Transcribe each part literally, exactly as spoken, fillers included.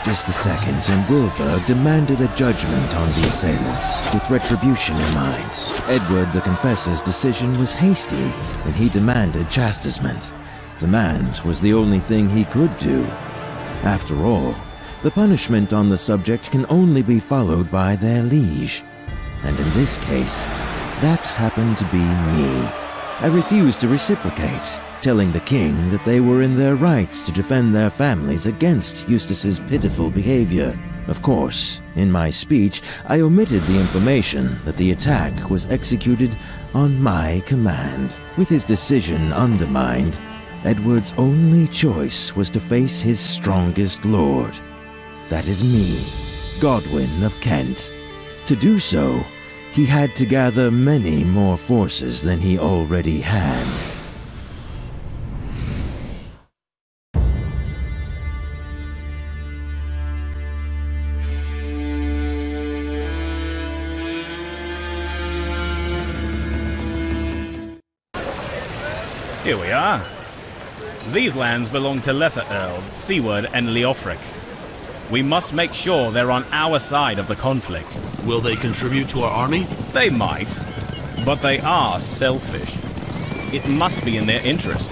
Eustace the Second and Wilburg demanded a judgment on the assailants, with retribution in mind. Edward the Confessor's decision was hasty, and he demanded chastisement. Demand was the only thing he could do. After all, the punishment on the subject can only be followed by their liege. And in this case, that happened to be me. I refused to reciprocate, telling the king that they were in their rights to defend their families against Eustace's pitiful behavior. Of course, in my speech, I omitted the information that the attack was executed on my command. With his decision undermined, Edward's only choice was to face his strongest lord. That is me, Godwin of Kent. To do so, he had to gather many more forces than he already had. Here we are. These lands belong to lesser earls, Siward and Leofric. We must make sure they're on our side of the conflict. Will they contribute to our army? They might, but they are selfish. It must be in their interest.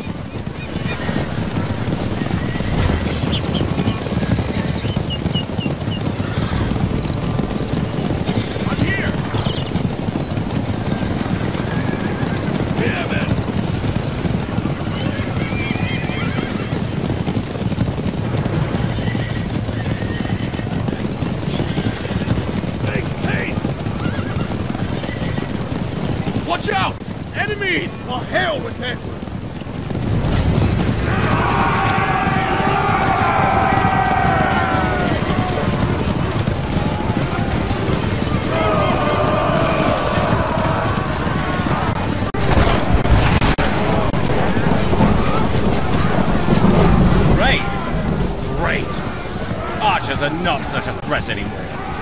Watch out! Enemies! Oh, hell with Edward! Great! Great! Archers are not such a threat anymore.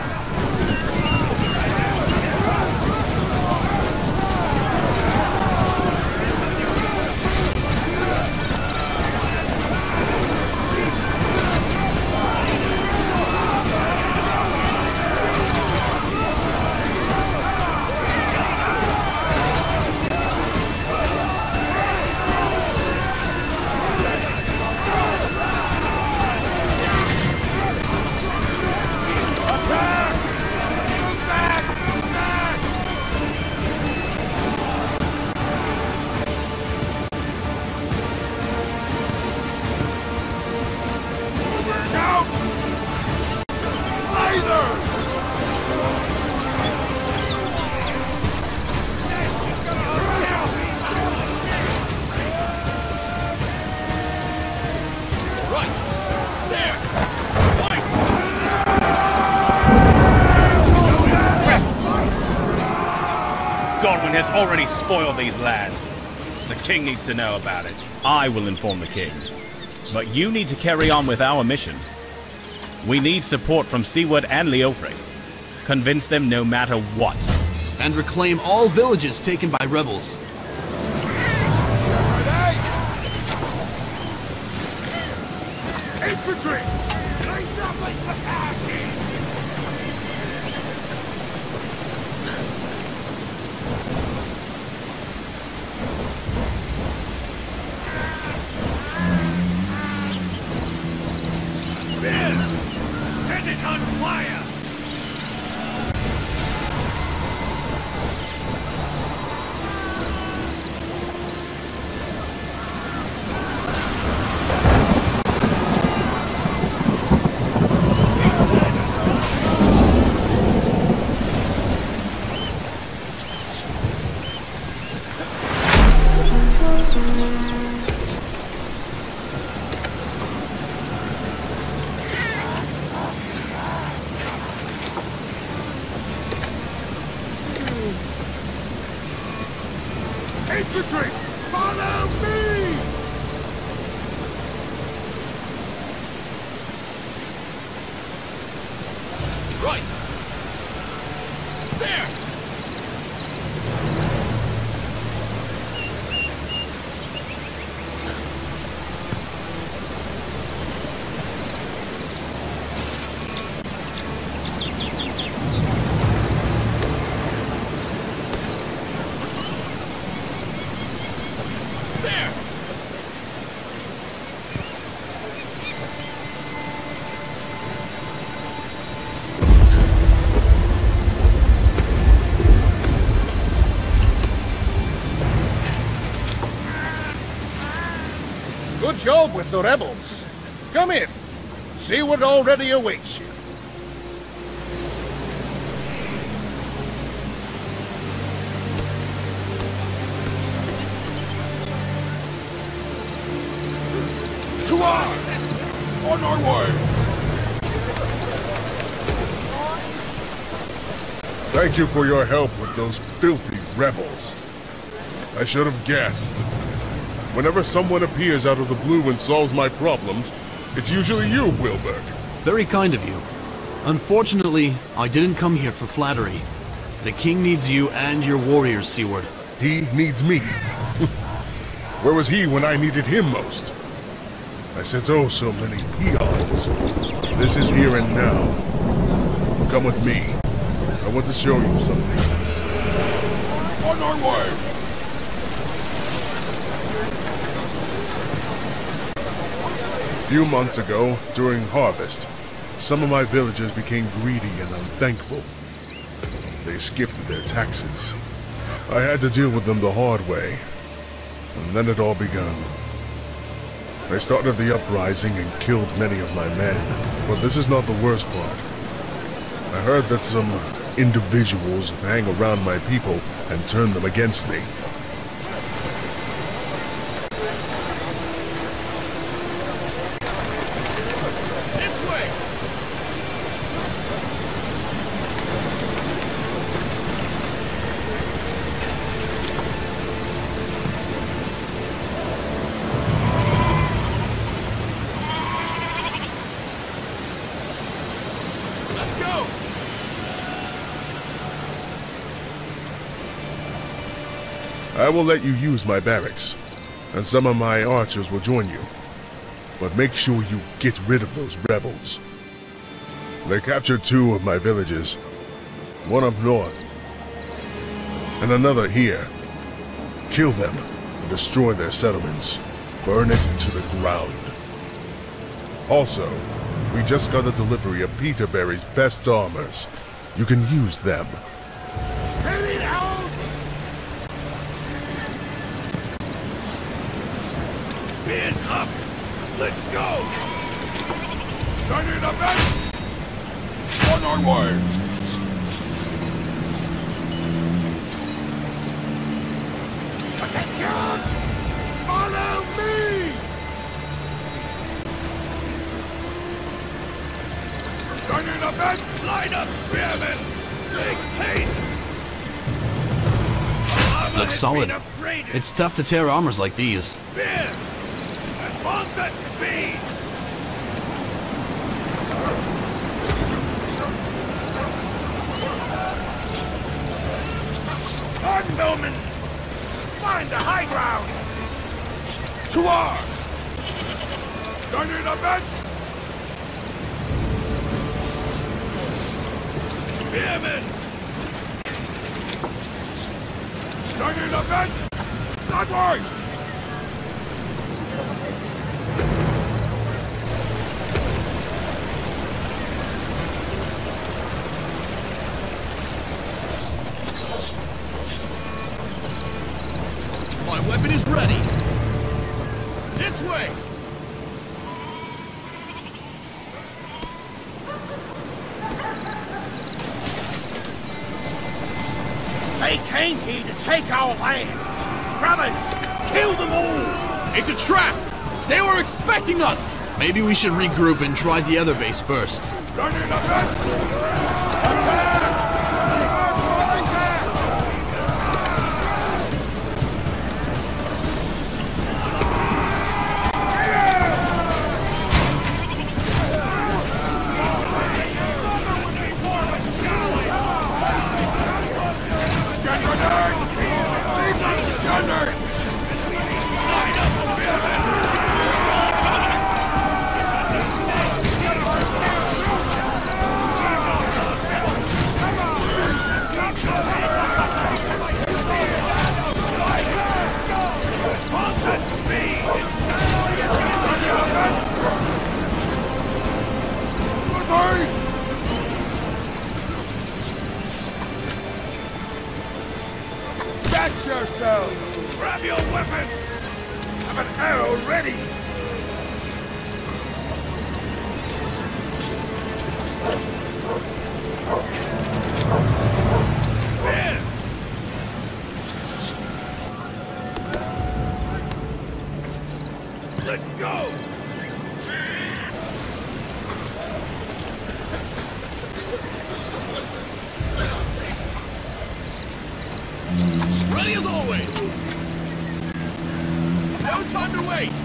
Godwin has already spoiled these lands. The king needs to know about it. I will inform the king. But you need to carry on with our mission. We need support from Siward and Leofric. Convince them no matter what. And reclaim all villages taken by rebels. Infantry! Lines up like Pakashi! Set it on fire! Infantry! Follow me! Right! There! job with the rebels. Come in. Seward already awaits you. To arms! On our way! Thank you for your help with those filthy rebels. I should have guessed. Whenever someone appears out of the blue and solves my problems, it's usually you, Wilburg. Very kind of you. Unfortunately, I didn't come here for flattery. The king needs you and your warriors, Seward. He needs me. Where was he when I needed him most? I sent oh so many peons. This is here and now. Come with me. I want to show you something. On our way! A few months ago, during harvest, some of my villagers became greedy and unthankful. They skipped their taxes. I had to deal with them the hard way, and then it all begun. They started the uprising and killed many of my men. But this is not the worst part. I heard that some individuals hang around my people and turn them against me. This way! Let's go! I will let you use my barracks, and some of my archers will join you. But make sure you get rid of those rebels. They captured two of my villages, one up north, and another here. Kill them and destroy their settlements. Burn it to the ground. Also, we just got a delivery of Peterberry's best armors. You can use them. Heading out! Being up! Let's go! Turning up back! On our way! Attention! Follow me! Turning up back! Line up, spearmen! Make haste! Armor Looks has solid. been upgraded. It's tough to tear armors like these. Spear! Advance at speed! On, Bowman! Find the high ground! To arms! Turning the back! Spearmen! Turning the back! Onwards! My weapon is ready. This way. They came here to take our land. Brothers, kill them all. It's a trap. They were expecting us. Maybe we should regroup and try the other base first. Catch yourself! Grab your weapon! Have an arrow ready! Let's go! Ready as always! No time to waste!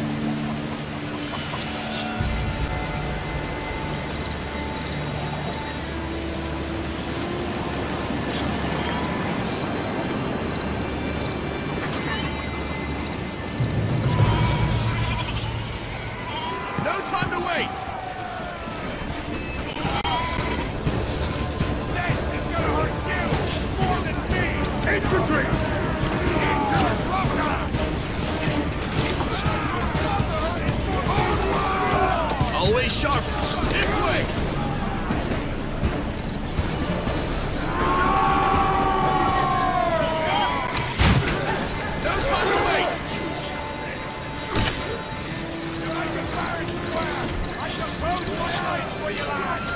No time to waste! This is gonna hurt you more than me! Infantry! Into the slaughter! Always sharp! This way! No time to waste! I suppose my eyes were your eyes!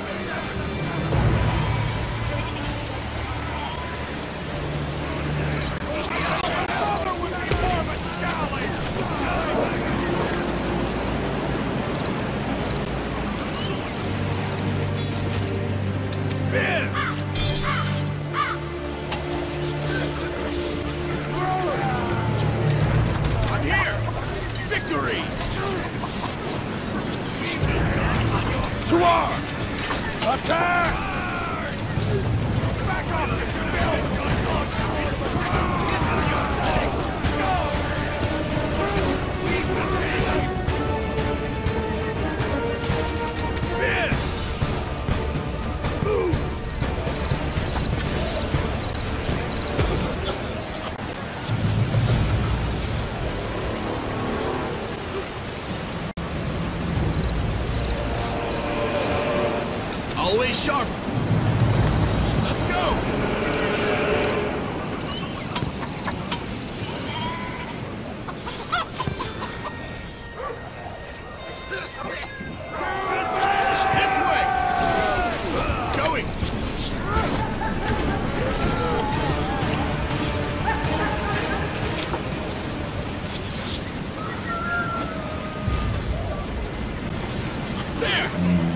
I'm here! Victory! To arms! Attack! Back off! Always sharp. Let's go. This way. Going. There.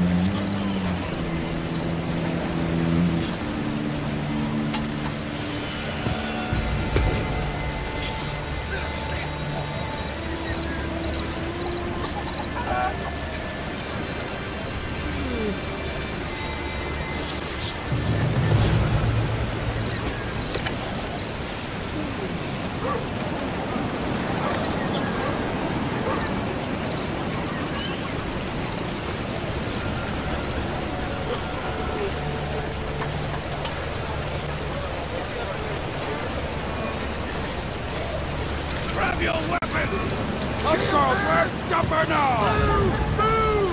Grab your weapon! Let's go! We're jumper now! Move!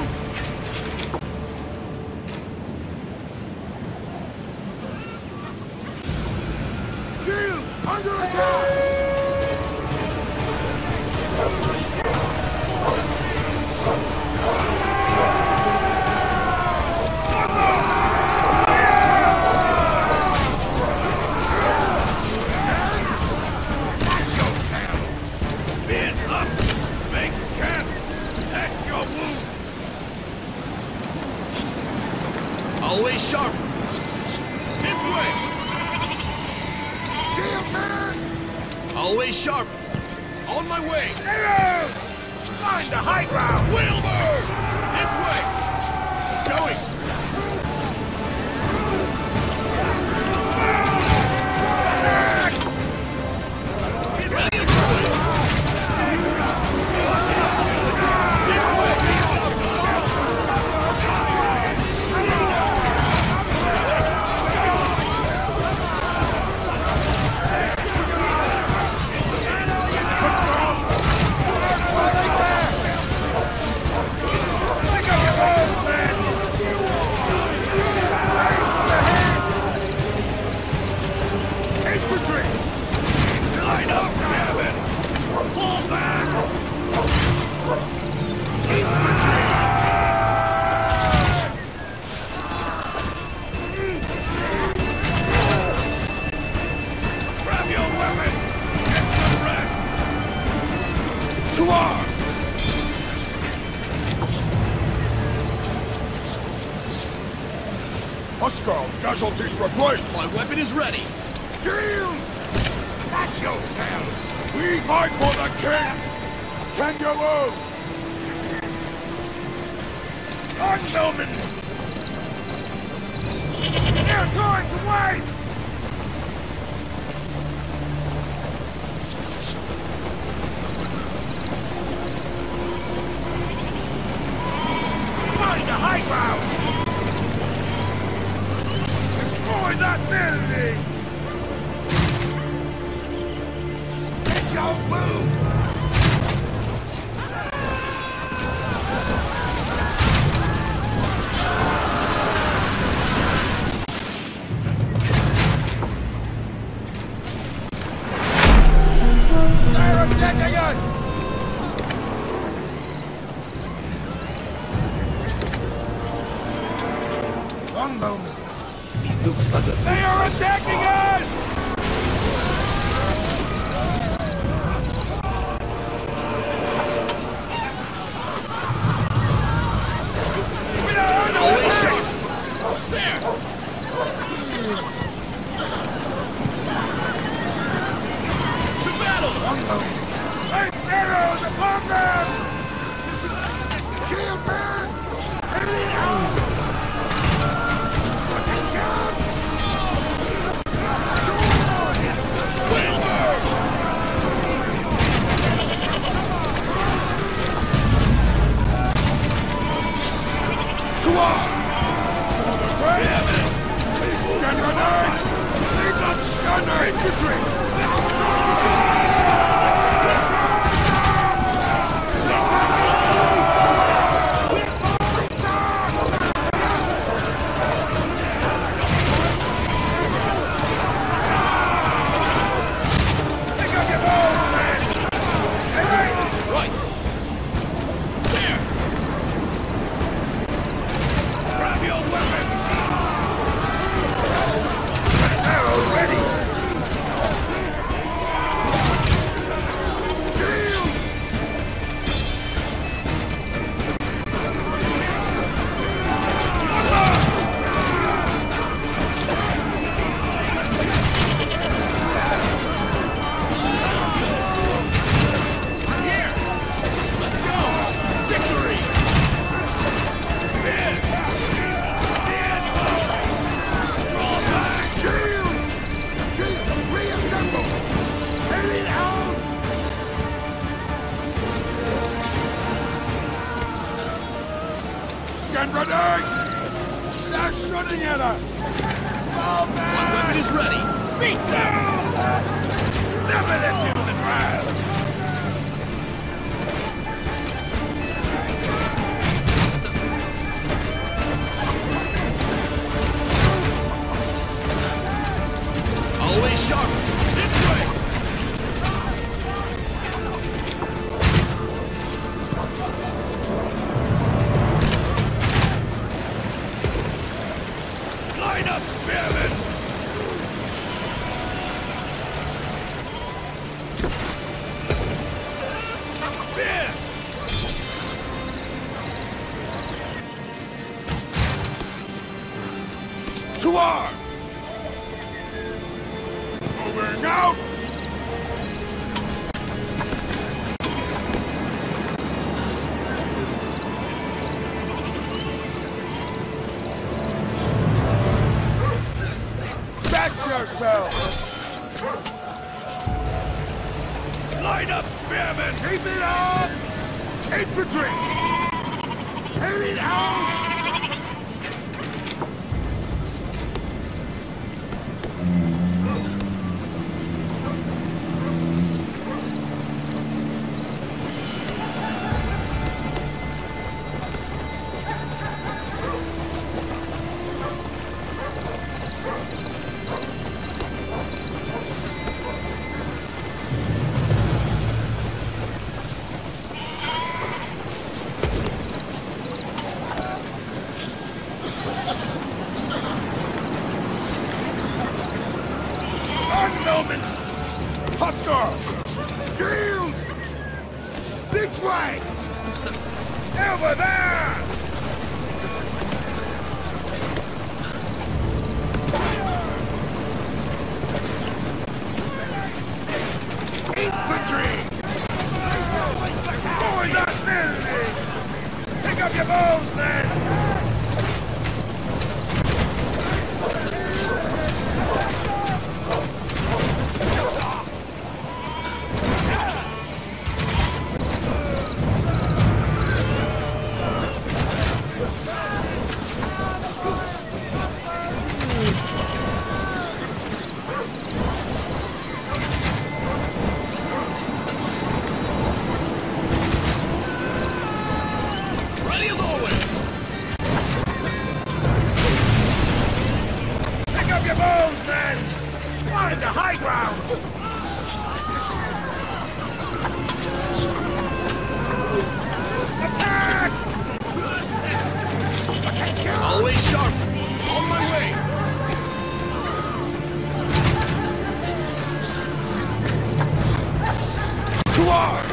Move! Shields under attack! Always sharp. This way. Always sharp. On my way. Arrows! Find the high ground. Wilbur! This way. Going. Ready as always. This way. Pick up your bows, man! Huskarl's casualties replaced! My weapon is ready! Shields! Watch yourselves! We fight for the king! Kangaroo! Unknown! No time to waste! Find the high ground! Destroy that building! Get your move! They're attacking us! One moment. Looks like a... They are attacking us! We are under attack! There! To battle! One moment. Eight arrows upon them! Shield man! Enemy out! Stand ready! They're shooting at us! Fall back! My weapon is ready! Beat them! Never let you on the ground! Always sharp! This way! Line up, spearmen! Spear! To arms! Moving out! Back yourself! Line up, spearmen! Keep it up! Infantry! Head it out! Unknown! Husker! Shields! This way! Over there! the high ground! Attack! Always sharp! On my way! To arms!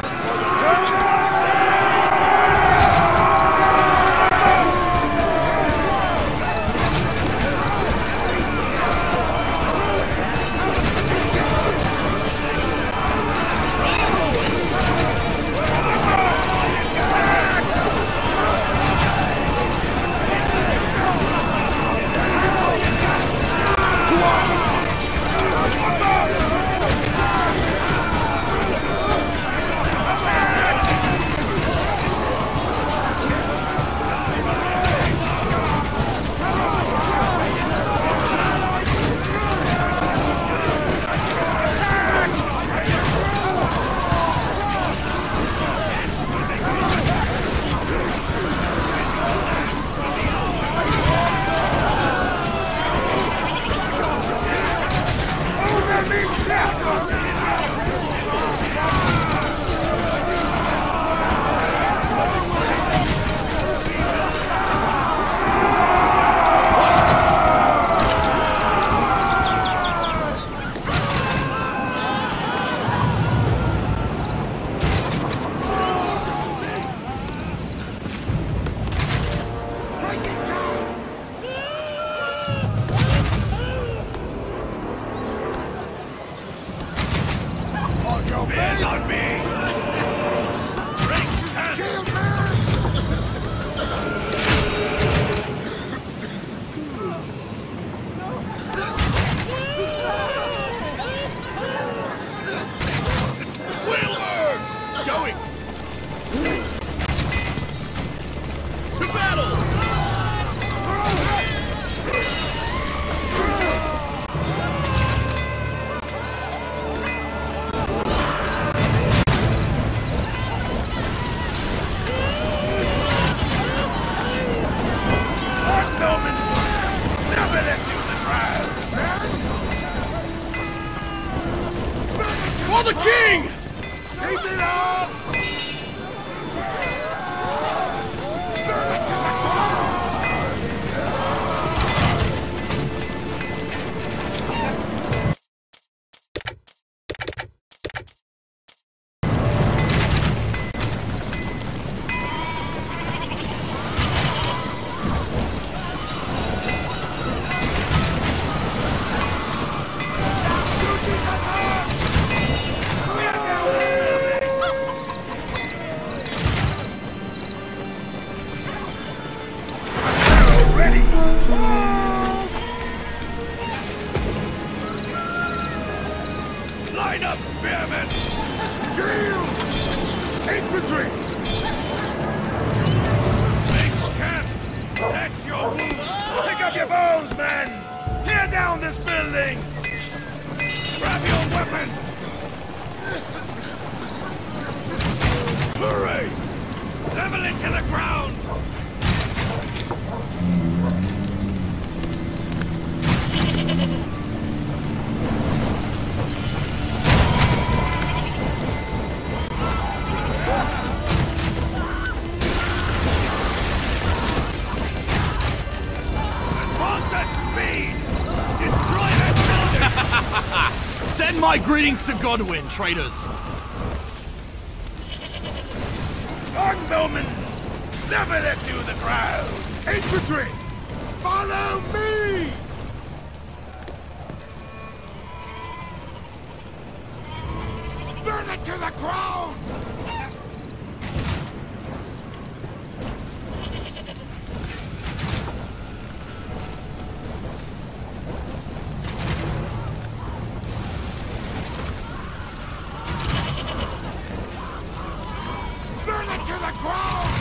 Bears on me! Shield man! Whalebird! Going! To battle! For the king! Keep it up! Line up, spearmen! Shield! Infantry! Make for camp! That's your wounds! Pick up your bows, men! Tear down this building! Grab your weapon! Hurry! Level it to the ground! Send my greetings to Godwin, traitors! Bowman! Level it to the ground! Infantry! Follow me! Burn it to the ground! Burn it to the ground!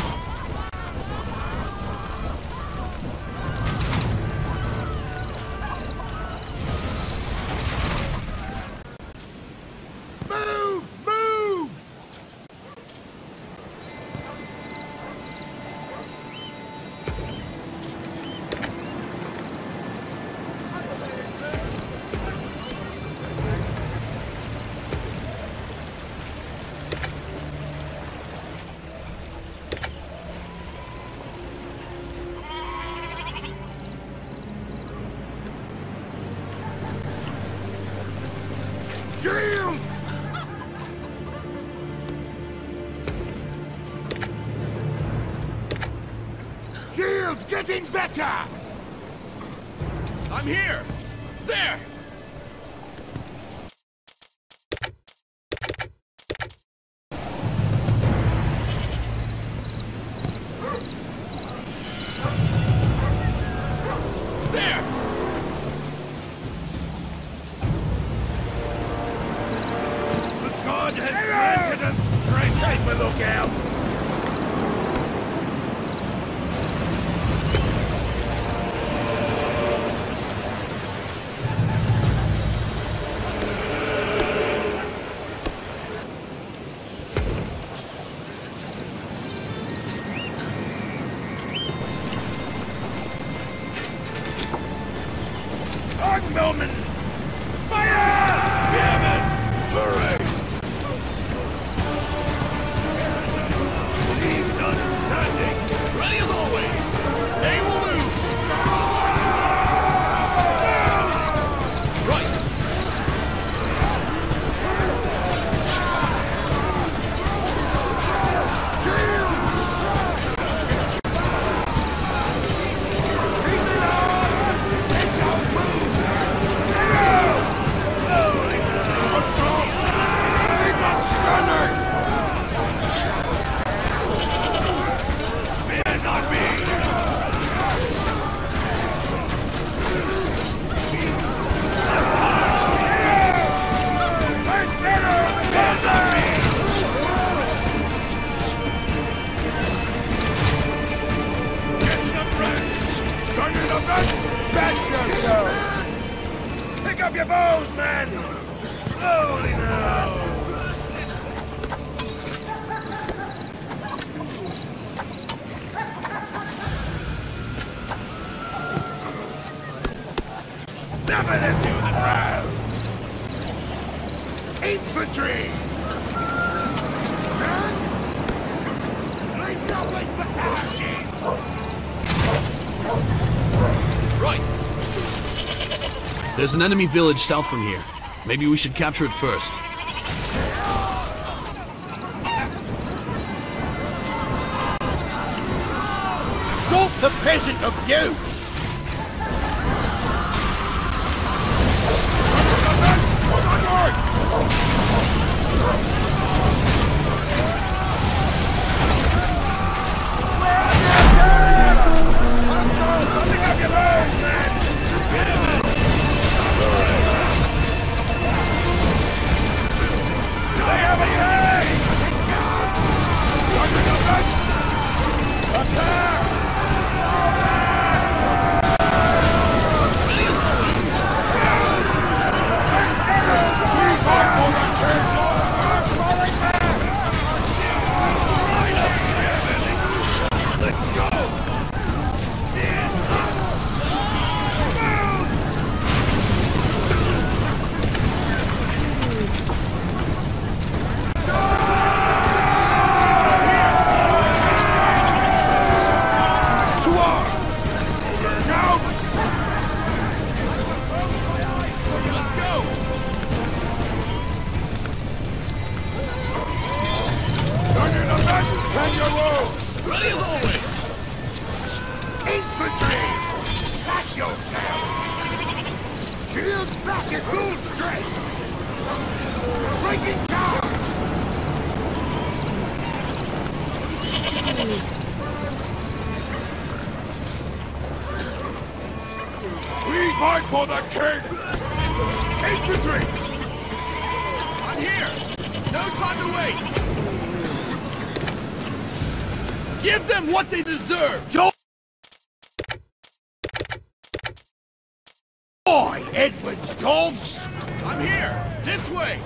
Move! Move! Shields! Shields getting better! I'm here! There! There! The god has granted us strength! Keep a lookout! Melman! Fire! Gammon! Hooray! Team done standing! Ready as always! They will move! Right! Pick up your bows, men! Holy no! Never let you the ground! Infantry! Men! Leave nothing but ashes! Right! There's an enemy village south from here. Maybe we should capture it first. Stop the peasant abuse! Pick up your bows, man! They have attacked! Attack! Let's go! Stand up! Ready as always! Infantry! Catch yourself! Shields back at full strength! Breaking down! We fight for the king! Infantry! I'm here! No time to waste! Give them what they deserve! Joy, Edward's dogs! I'm here! This way!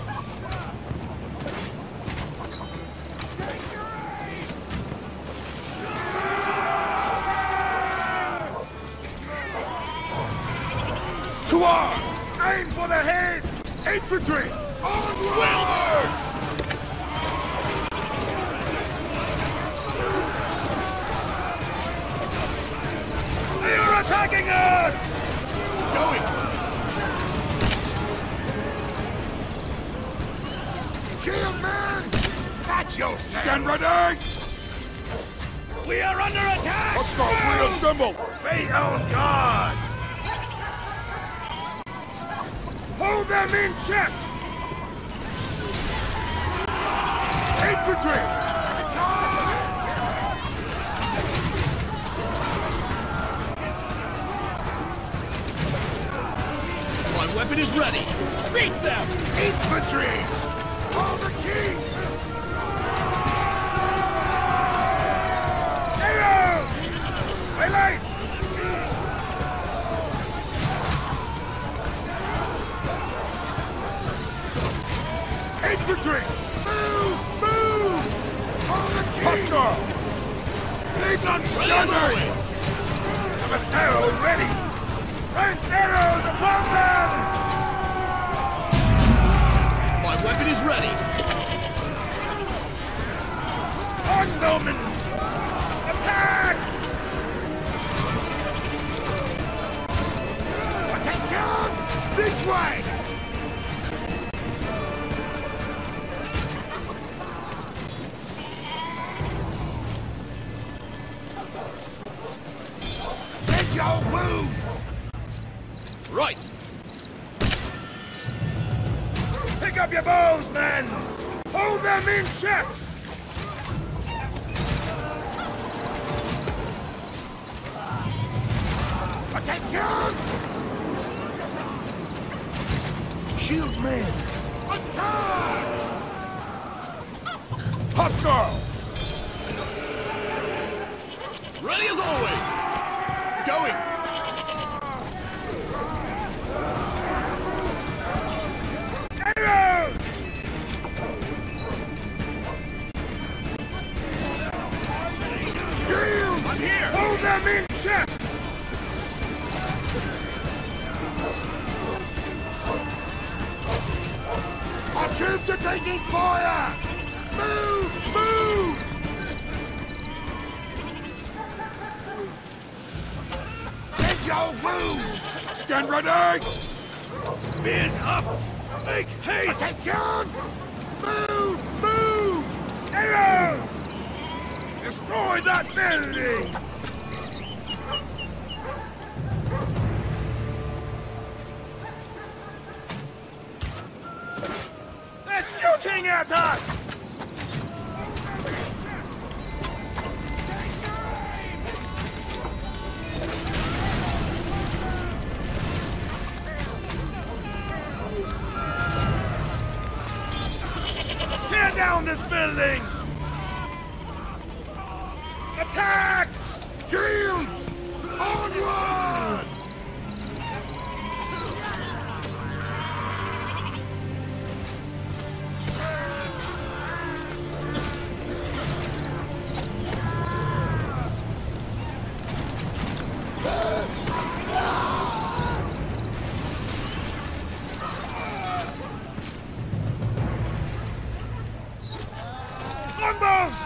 To arm! Aim for the heads! Infantry! Onward! They are attacking us! Going! Watch yourself! Stand ready! We are under attack! Let's go, reassemble! Be on guard! Hold them in check! Infantry! My weapon is ready! Beat them! Infantry! For the king! Arrows! Relays! Infantry! Move! Move! For the king! Leave none standing! Have an arrow ready! Rank arrows upon them! My weapon is ready! On, Bowman! Attack! Attention! This way! Take your wounds! Right! Pick up your bows, men! Hold them in check! Attention! Shield men! Attack! Hostile! Ready as always! Going! Arrows! Shields! I'm here! Hold them in check! Our troops are taking fire! Move! Move! Get your wounds! Stand ready! Spears up! Make haste! Attention! Move! Move! Arrows! Destroy that building! They're shooting at us! Tear down this building! Attack! Shields! Onward! Longbows!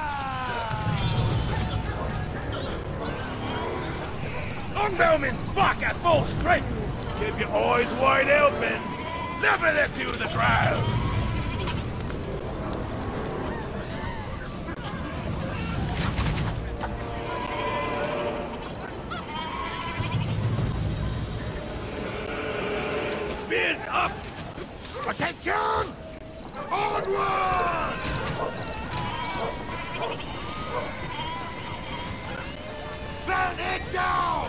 Longbowmen, back at full strength! Keep your eyes wide open! Level it to the ground! Spears up! Attention! Onward! Burn it down!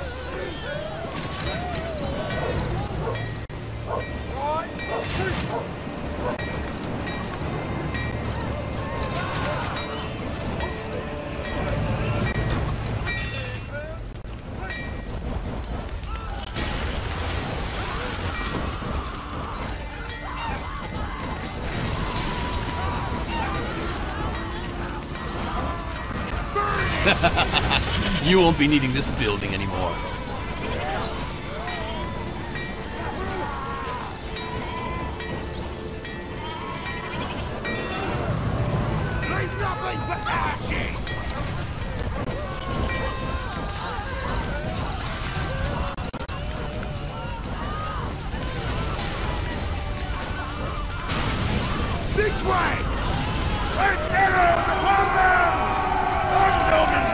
You won't be needing this building anymore. Leave nothing but ashes! This way! Right arrows upon them! Argnomen!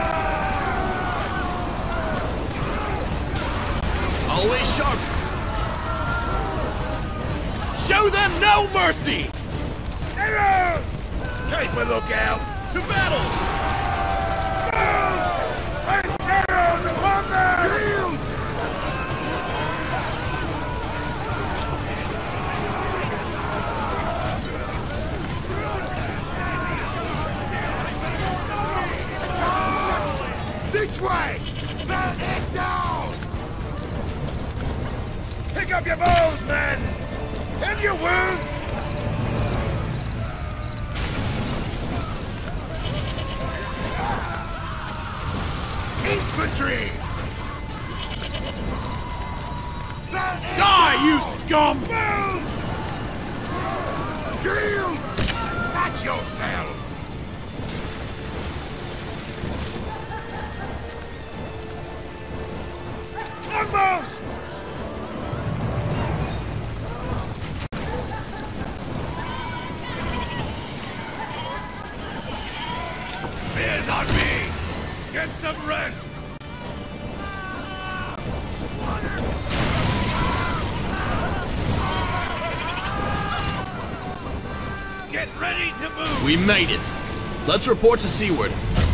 Always sharp. Show them no mercy! Arrows! Keep a lookout! To battle! Move! Right arrows upon them! Shields! This way! Burn it down! Pick up your bows, men! And your wounds! Infantry! Die, you scum! Move! Shields! Catch yourselves! Longbows! Spears on me! Get some rest! Get ready to move! We made it. Let's report to Seaward.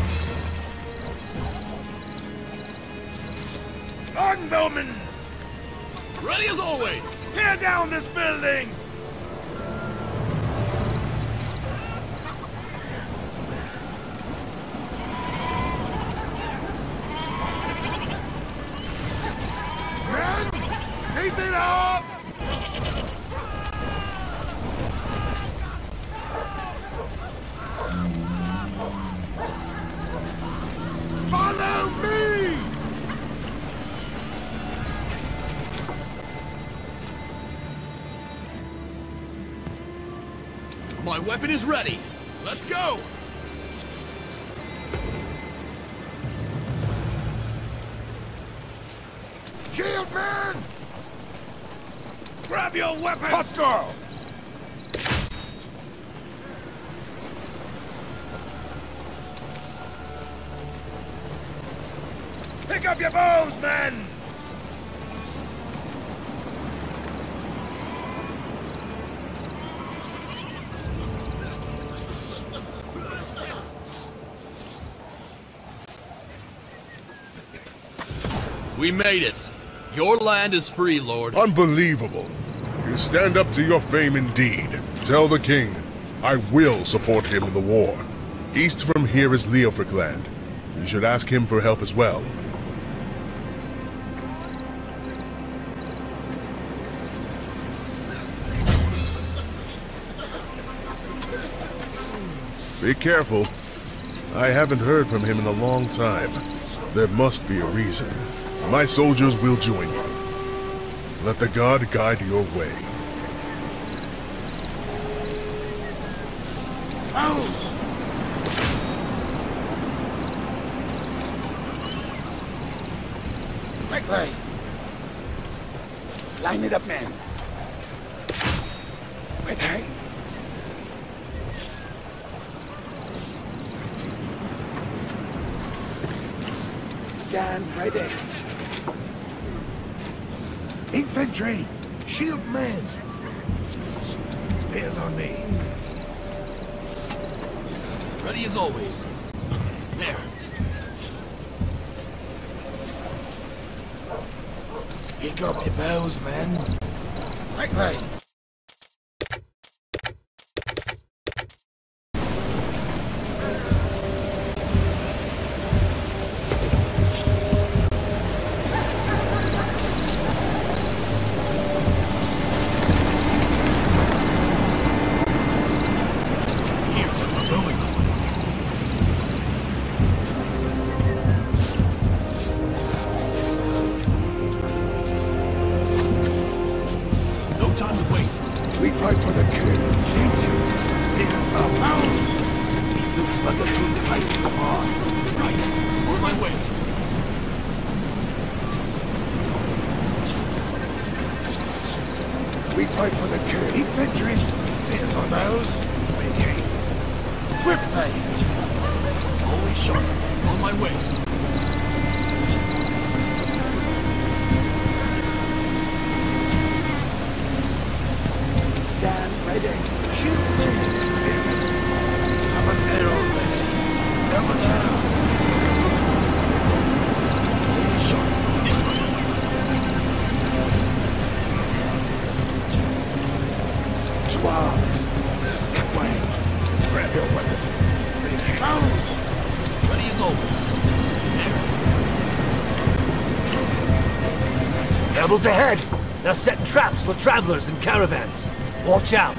Argnomen! Ready as always. Tear down this building! Men, keep it up! Follow me! My weapon is ready. Let's go. Shield man! Grab your weapon! Hostile! Pick up your bows, men! We made it. Your land is free, Lord. Unbelievable. You stand up to your fame indeed. Tell the king, I will support him in the war. East from here is Leofric land. You should ask him for help as well. Be careful. I haven't heard from him in a long time. There must be a reason. My soldiers will join you. Let the god guide your way. Out! Quickly! Line it up, men. With haste. Stand ready. Infantry! Shield men! Spears on me. Ready as always. There. Pick up your bows, men. Quickly! We fight for the king. Thank you. It is the power. It looks like a good fight. Come on. Right. On my way. We fight for the king. Infantry. Spears on those. Make haste. Swiftly! Always sharp. On my way. Stand ready. Shoot me. Have an arrow ready. Never down. Always sharp. This way. To arms. That way. Grab your weapons. Move. Ready as always. Rebels ahead! They're setting traps for travelers and caravans. Watch out!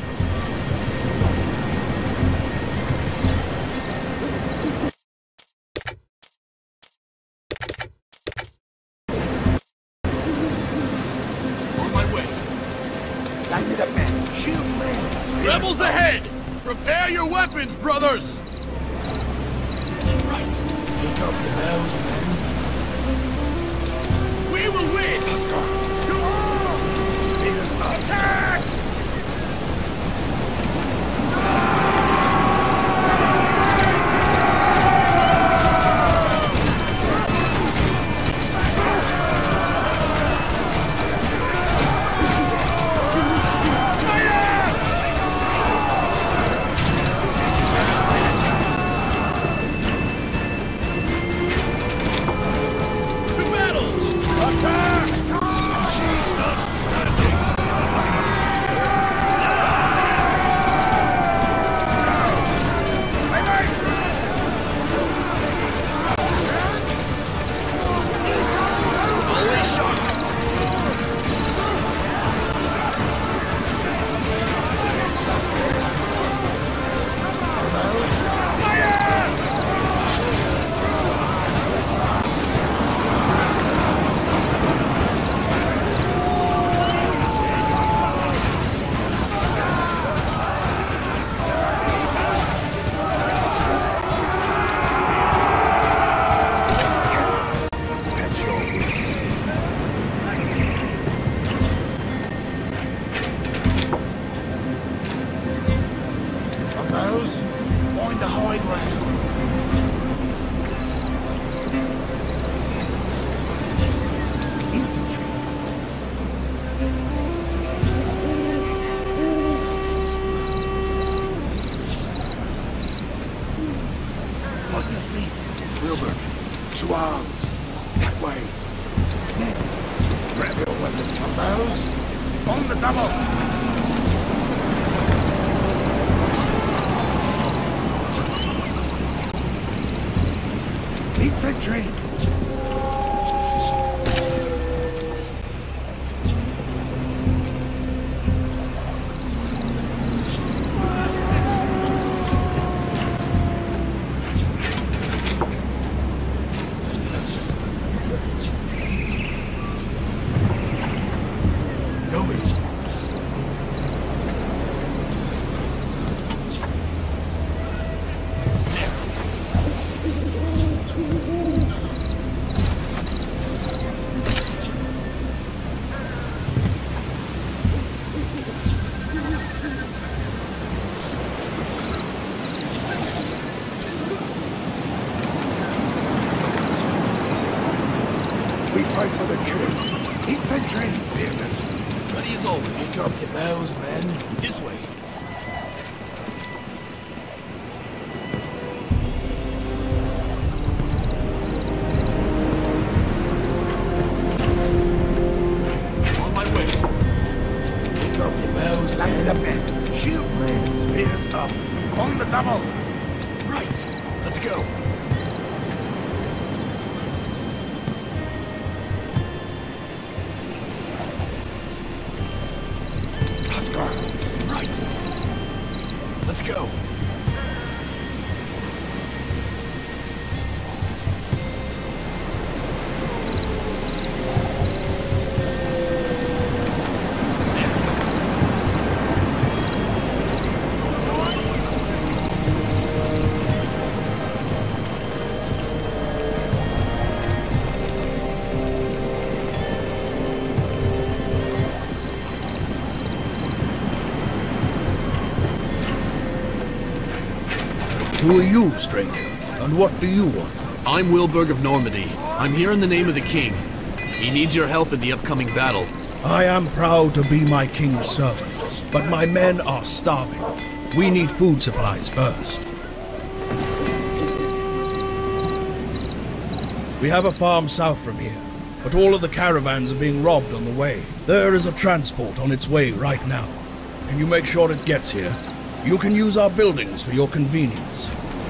On my way. Line it up, man. Shoot me. Rebels ahead! Prepare your weapons, brothers! Right. Pick up the bells, man. We will win! Let's go. To arms. Attack! To battle! Attack! Find the high ground. Infantry. On your feet, Wilbur. To arms. That way. Men, grab your weapons from those. On the double. Infantry! Going. We fight for the king. Infantry! Spearmen. Ready as always. Pick up your bows, men. This way. On my way. Pick up your bows, line it up, men. Shoot, men. Spears up. On the double. Right. Let's go. Oscar. Right. Let's go. Who are you, stranger? And what do you want? I'm Wilburg of Normandy. I'm here in the name of the king. He needs your help in the upcoming battle. I am proud to be my king's servant, but my men are starving. We need food supplies first. We have a farm south from here, but all of the caravans are being robbed on the way. There is a transport on its way right now. Can you make sure it gets here? You can use our buildings for your convenience.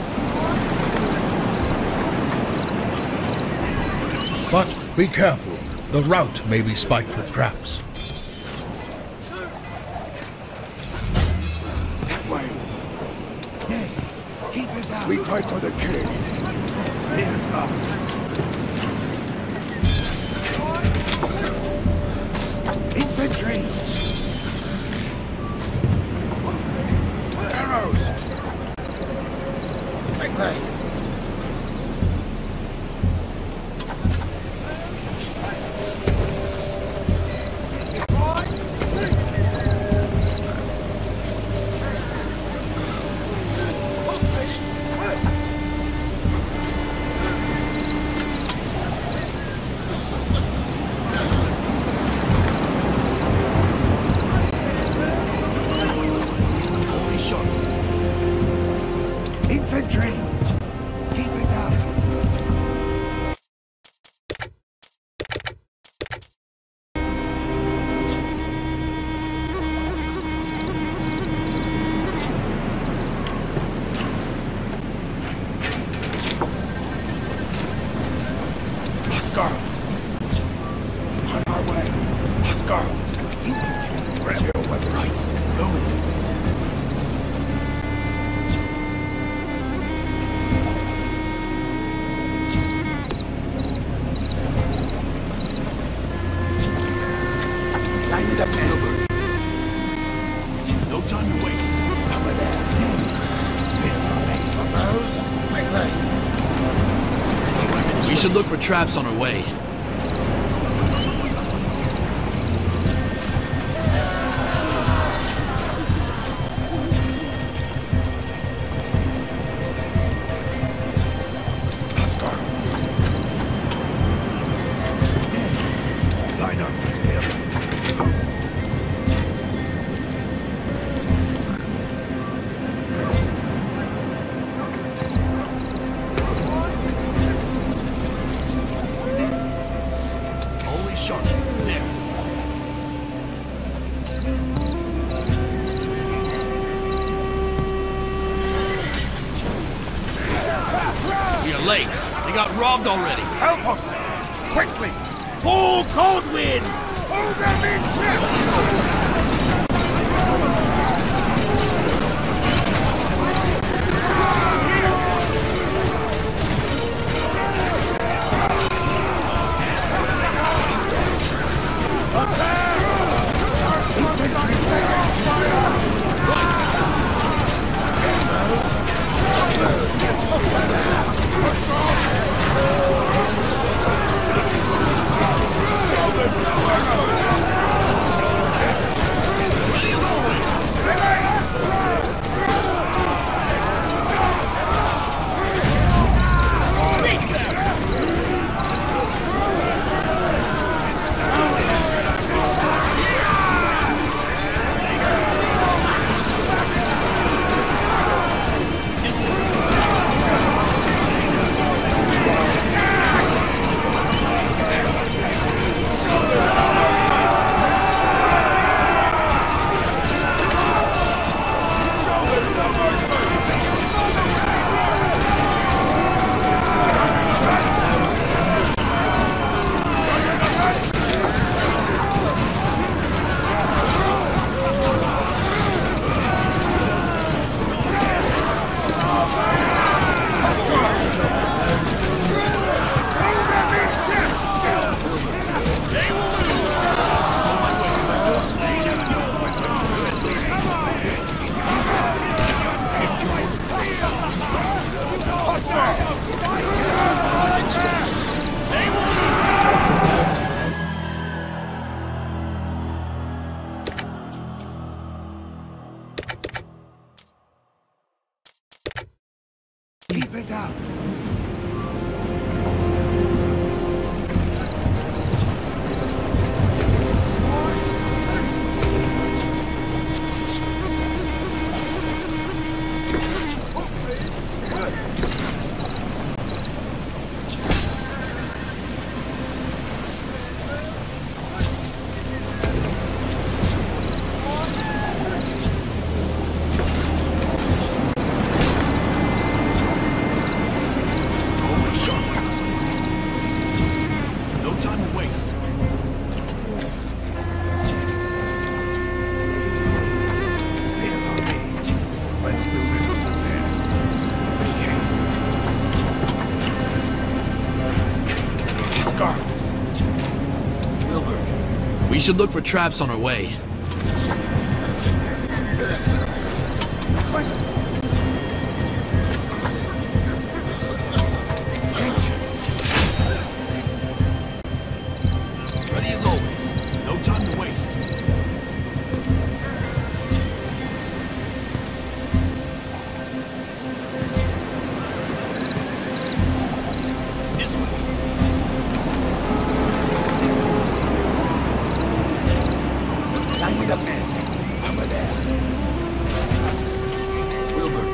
But be careful. The route may be spiked with traps. That way. Ned, keep it up. We fight for the king. Here's up. Infantry! Arrows! Make way! Infantry! Keep it up! Oscar! On our way! Oscar! Infantry! Grab your weapon! Right! Go! No time to waste. Over there. We should look for traps on our way. Oscar. Line up. Shot. There. We are late. They got robbed already. Help us! Quickly! Full cold wind! Hold them in check! Let's go! Bitte! We should look for traps on our way. Ready as always. No time to waste. This way. Line it up, man. Over there. Wilbur.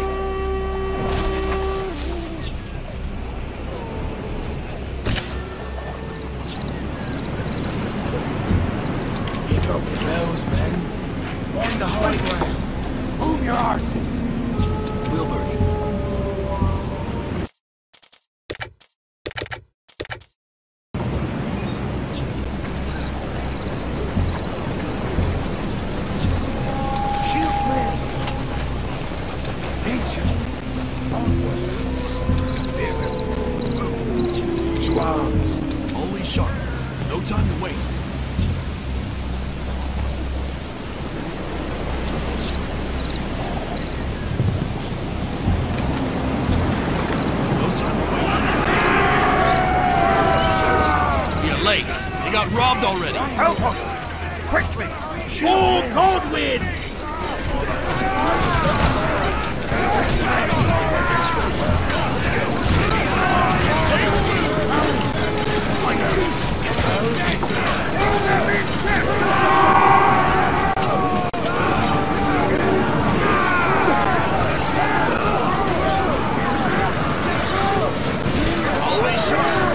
Pick up the bells, men. On the high ground. Move your arses. Wilbur. Always sharp. No time to waste. No time to waste. We are late. They got robbed already. Help us! Quickly! All Godwin! Always sharp.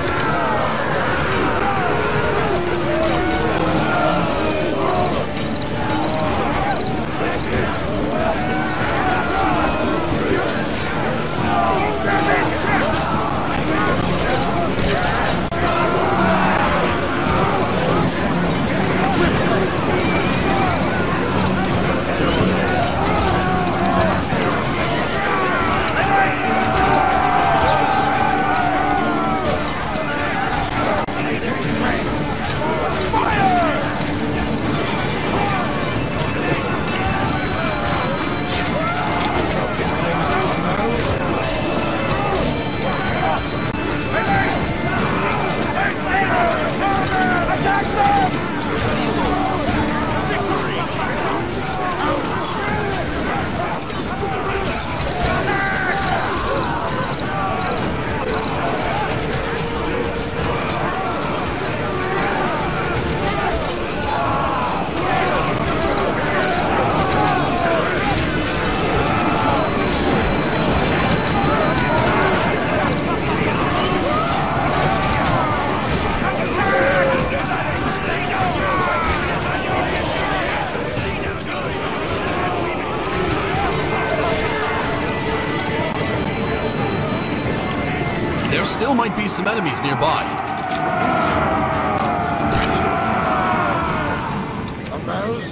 There still might be some enemies nearby. The bells?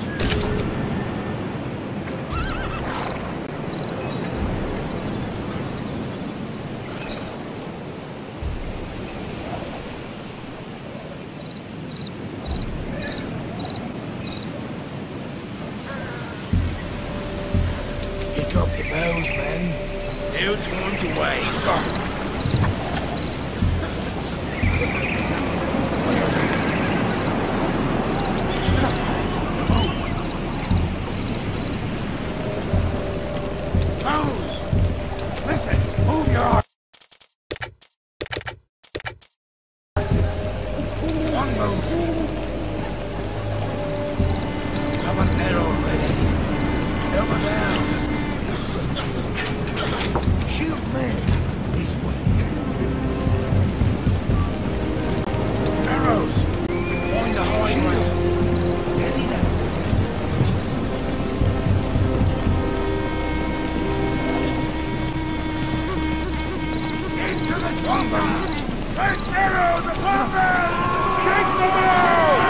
Pick up the bells, men. No time to waste. Over there already. Over there. Shield man. This way. Arrows. On the highway. Ready now. Into the swamp! Red arrows above them! Take them out!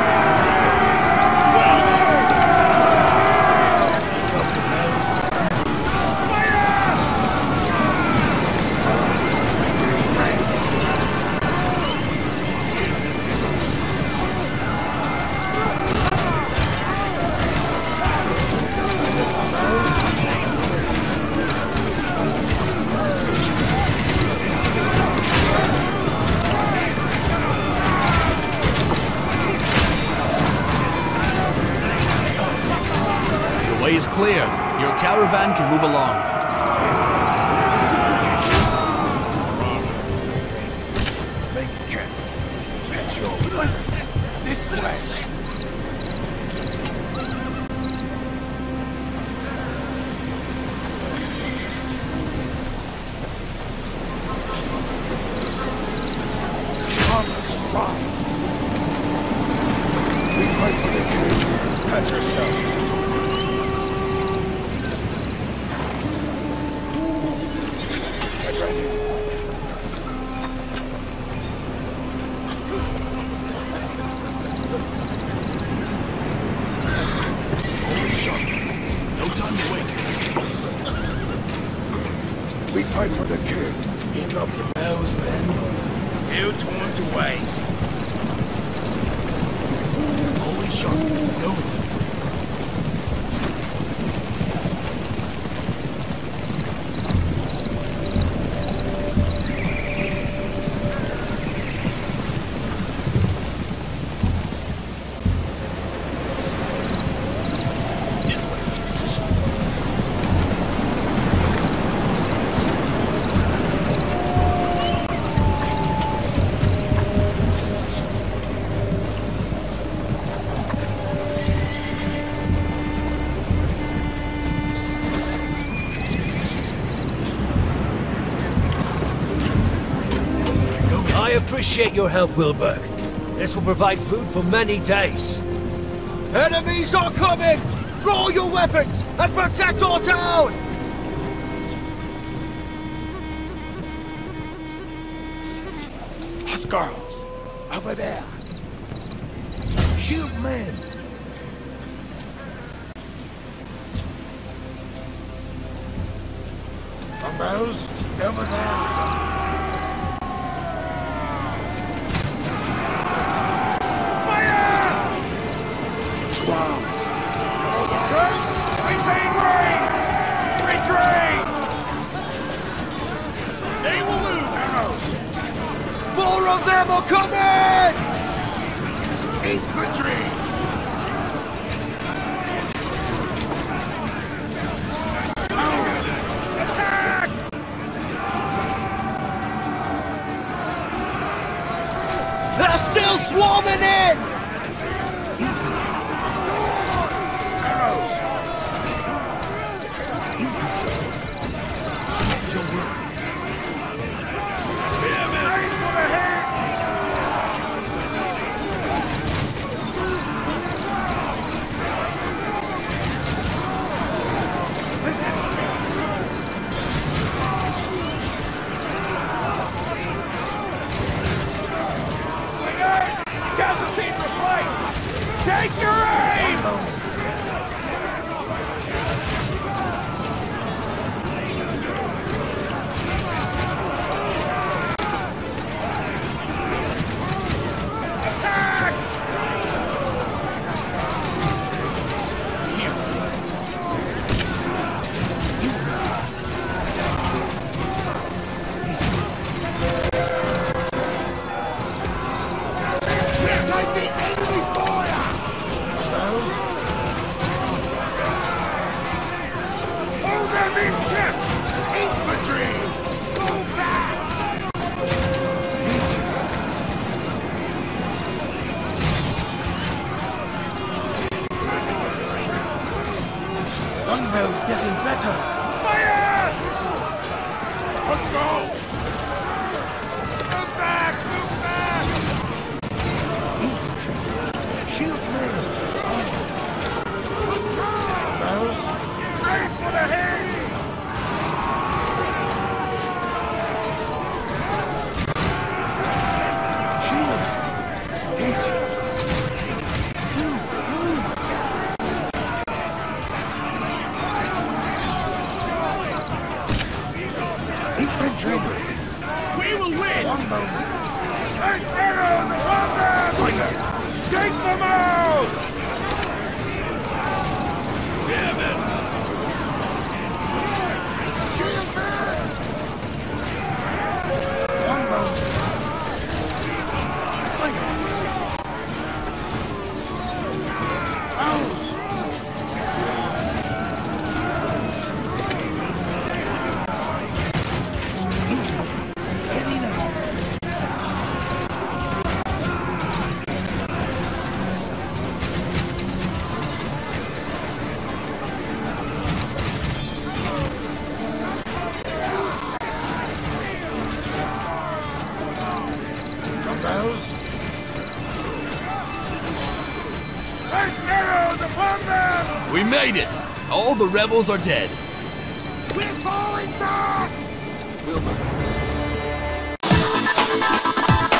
The way is clear. Your caravan can move along. Make it camp. That's your business. This way. We fight for the king. Catch yourself. Get ready. Holy shot. No time to waste. We fight for the king. Pick up your bows, men. No time to waste. Holy shot. No. I appreciate your help, Wilbur. This will provide food for many days. Enemies are coming! Draw your weapons and protect our town! Huskarls, over there. Shield men. Bombos, over there. Retain range! Retreat! They will lose arrows! More of them are coming! Infantry! Attack! They're still swarming in! Casualties are flight! Take your aim! Attack! Take the enemy fire! So, getting better. Fire! Let's go! Move back! Move back! Shield me! Ready for the hay! Shield! Gate! We will win! One moment. Take arrows upon them! Take them out! Damn it! Shield man! One moment. Slingers! Out! We made it! All the rebels are dead. We're falling back! Wilbur.